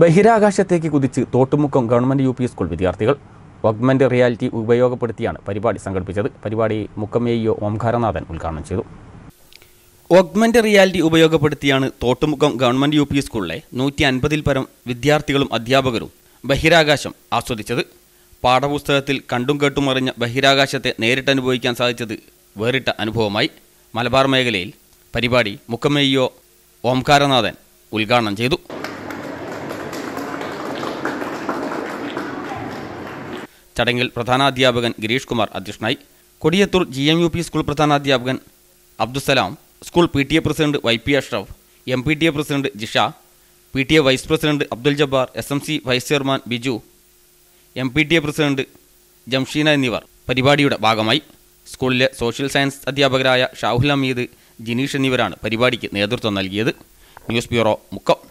ബഹിരാകാശത്തേക്ക് കുതിച്ച് Thottumukkam government UP പി സ്കൂൾ വിദ്യാർത്ഥികൾ ഓഗ്മെൻ്റ് റിയാലിറ്റി ഉപയോഗപ്പെടുത്തിയാണ് പരിപാടി സംഘടിപ്പിച്ചത്. പരിപാടി മുക്കം എ.ഇ.ഒ. ഓംകാരനാഥൻ ഉദ്ഘാടനം ചെയ്തു. ഓഗ്മെൻ്റ് റിയാലിറ്റി ഉപയോഗപ്പെടുത്തിയാണ് തോട്ടുമുക്കം ഗവൺമെൻറ് യു പി സ്കൂളിലെ 150-ൽ പരം വിദ്യാർത്ഥികളും അധ്യാപകരും ബഹിരാകാശം ആസ്വദിച്ചത്. പാഠപുസ്തകത്തിൽ കണ്ടും കേട്ടും അറിഞ്ഞ ബഹിരാകാശത്തെ നേരിട്ടനുഭവിക്കാൻ സാധിച്ചത് വേറിട്ട അനുഭവമായി. മലബാർ മേഖലയിൽ പരിപാടി മുക്കം എ.ഇ.ഒ. ഓംകാരനാഥൻ ഉദ്ഘാടനം ചെയ്തു. ചടങ്ങിൽ പ്രധാനാധ്യാപകൻ ഗിരീഷ് കുമാർ അധ്യക്ഷനായി. കൊടിയത്തൂർ GMUP സ്കൂൾ പ്രധാനാധ്യാപകൻ Abdussalam, school PTA president YP Ashraf, MPTA president Jisha, PTA vice president Abdul Jabbar, SMC vice chairman Biju, MPTA president Jamsheena എന്നിവർ പരിപാടിയുടെ ഭാഗമായി. സ്കൂളിലെ സോഷ്യൽ സയൻസ് അധ്യാപകരായ ഷാഹുൽ ഹമീദ്, ജിനീഷ് എന്നിവരാണ് പരിപാടിക്ക് നേതൃത്വം നൽകിയത്. News bureau, Mukkam.